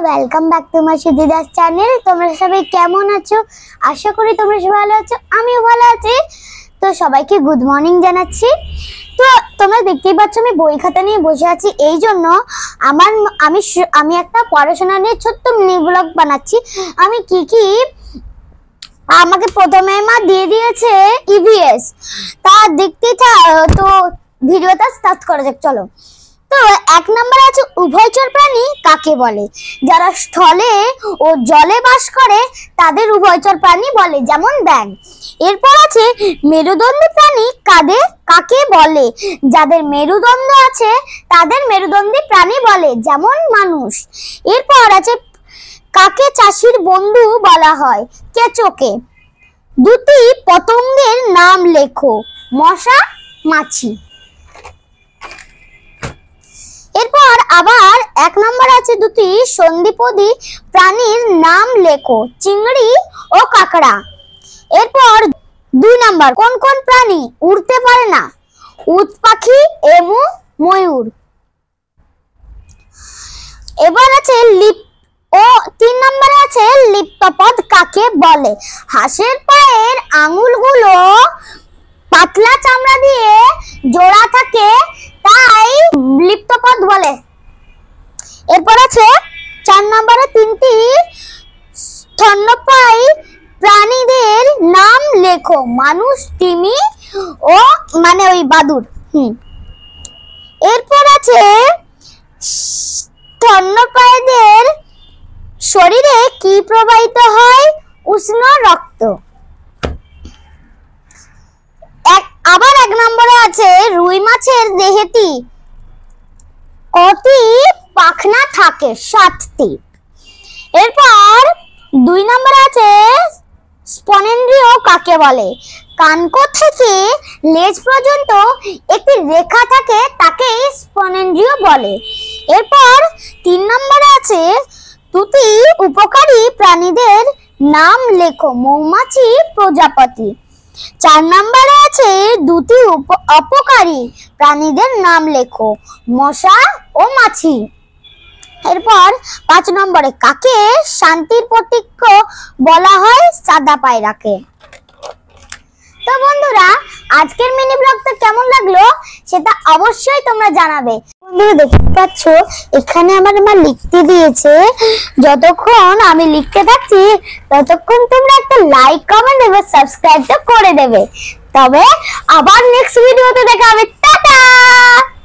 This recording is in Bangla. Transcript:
Welcome back to my Sudhidas channel. তোমরা সবাই কেমন আছো? আশা করি তোমরা সবাই ভালো আছো, আমিও ভালো আছি। তো সবাইকে গুড মর্নিং জানাচ্ছি। তো তোমরা দেখতেই পাচ্ছ আমি বই খাতা নিয়ে বসে আছি। এই জন্য আমি একটা পড়াশোনা নিয়ে ছোট্ট মিনি ব্লগ বানাচ্ছি। আমি কি আমাকে প্রথমে মা দিয়ে দিয়েছে ইভিএস, তা দেখতে তো ভিডিওটা স্টার্ট করা যাক, চলো। তো এক নম্বরে আছে উভয়চর প্রাণী কাকে বলে? যারা স্থলে ও জলে বাস করে তাদের উভয়চর প্রাণী বলে, যেমন ব্যাঙ। এরপর আছে মেরুদণ্ডী প্রাণী কাকে বলে? যাদের মেরুদণ্ড আছে তাদের মেরুদণ্ডী প্রাণী বলে, যেমন মানুষ। এরপর আছে কাকে চাষির বন্ধু বলা হয়? কেঁচোকে। দুটি পতঙ্গের নাম লেখো। মশা, মাছি। এরপর আবার এক নম্বর আছে দুটি সন্ধিপদী প্রাণীর নাম লেখো। চিংড়ি ও কাঁকড়া। এরপর দুই নম্বর কোন কোন প্রাণী উড়তে পারে না? উট পাখি এবং ময়ূর। এবার আছে তিন নম্বরে আছে লিপ্তপদ কাকে বলে? হাঁসের পায়ের আঙুলগুলো পাতলা চামড়া দিয়ে জোড়া থাকে, তাই লিপ্তপদ বলে। এরপর আছে চার নম্বরে তিনটি স্তন্যপায়ী প্রাণীদের নাম লেখো। মানুষ, তিমি ও ওই বাদুড়। এরপর আছে স্তন্যপায়ীদের শরীরে কি প্রবাহিত হয়? উষ্ণ রক্ত। আবার এক নম্বরে আছে রুই মাছের দেহেতে কটি পাখনা থাকে? 7টি। এরপর দুই নম্বরে আছে স্পনেন্দ্রিয় কাকে বলে? কানকো থেকে লেজ পর্যন্ত একটি রেখা থাকে, তাকে স্পনেন্দ্রিয় বলে। এরপর তিন নম্বরে আছে দুটি উপকারী প্রাণীদের নাম লেখো। মৌমাছি, প্রজাপতি। চার নম্বরে আছে দুটি অপকারী প্রাণীদের নাম লেখো। মশা ও মাছি। এরপর 5 নম্বরে কাকে শান্তির প্রতীক বলা হয়? সাদা পায়রাকে। তো বন্ধুরা, আজকের মিনি ব্লগটা কেমন লাগলো সেটা অবশ্যই তোমরা জানাবে। বন্ধুরা দেখতে পাচ্ছ এখানে আমার মা লিখতে দিয়েছে। যতক্ষণ আমি লিখতে থাকছি ততক্ষণ তোমরা একটা লাইক, কমেন্ট এবং সাবস্ক্রাইব করে দেবে। তবে আবার নেক্সট ভিডিওতে দেখা হবে। টাটা।